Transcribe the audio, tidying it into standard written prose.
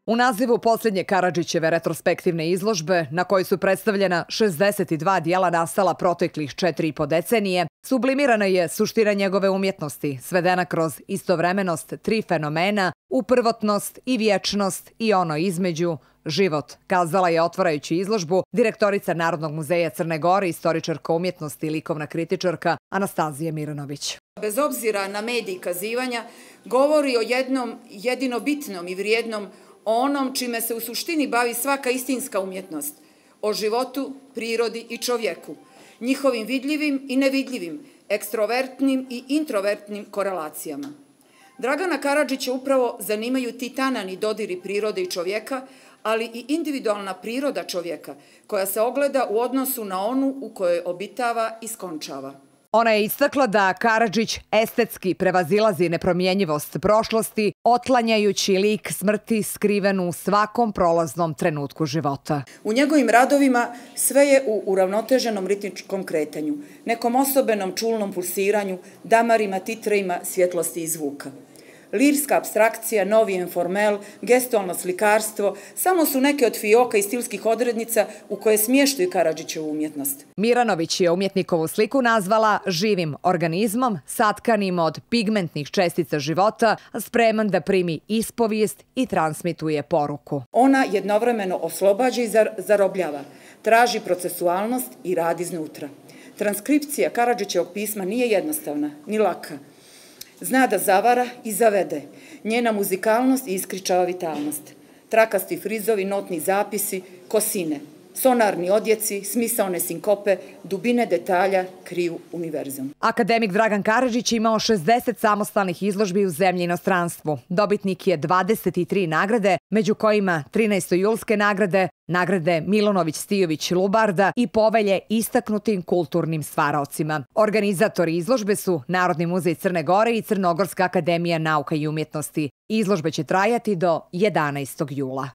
U nazivu posljednje Karadžićeve retrospektivne izložbe, na kojoj su predstavljena 62 dijela nastala proteklih 4,5 decenije, sublimirana je suština njegove umjetnosti, svedena kroz istovremenost tri fenomena, u prvotnost i vječnost i ono između, život, kazala je otvarajući izložbu direktorica Narodnog muzeja Crne Gore, istoričarka umjetnosti i likovna kritičarka Anastazija Miranović. Bez obzira na medij kazivanja, govori o jednom jedino bitnom i vrijednom, o onom čime se u suštini bavi svaka istinska umjetnost, o životu, prirodi i čovjeku, njihovim vidljivim i nevidljivim, ekstrovertnim i introvertnim korelacijama. Dragana Karadžića upravo zanimaju ti tanani dodiri prirode i čovjeka, ali i individualna priroda čovjeka, koja se ogleda u odnosu na onu u kojoj obitava i skončava. Ona je istakla da Karadžić estetski prevazilazi nepromjenjivost prošlosti, otklanjajući lik smrti skriven u svakom prolaznom trenutku života. U njegovim radovima sve je u uravnoteženom ritmičkom kretanju, nekom osobenom čulnom pulsiranju, damarima, titrejima, svjetlosti i zvuka. Lirska apstrakcija, novi informel, gestualno slikarstvo samo su neke od fioka i stilskih odrednica u koje smještaju Karadžićevu umjetnost. Miranović je umjetnikovu sliku nazvala živim organizmom, satkanim od pigmentnih čestica života, spreman da primi ispovijest i transmituje poruku. Ona jednovremeno oslobađa i zarobljava, traži procesualnost i rad iznutra. Transkripcija Karadžićevog pisma nije jednostavna, ni laka. Zna da zavara i zavede. Njena muzikalnost iskričava vitalnost. Trakasti frizovi, notni zapisi, kosine, sonarni odjeci, smisaone sinkope, dubine detalja kriju univerzum. Akademik Dragan Karadžić imao 60 samostalnih izložbi u zemlji i inostranstvu. Dobitnik je 23 nagrade, među kojima 13. julske nagrade, nagrade Milunović-Stijović-Lubarda i povelje istaknutim kulturnim stvaraocima. Organizatori izložbe su Narodni muzej Crne Gore i Crnogorska akademija nauka i umjetnosti. Izložbe će trajati do 11. jula.